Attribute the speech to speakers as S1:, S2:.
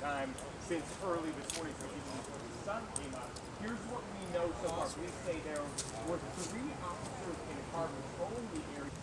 S1: time since early this morning, so even before the sun came up. Here's what we know so far. Police say there were 3 officers in a car patrolling the area.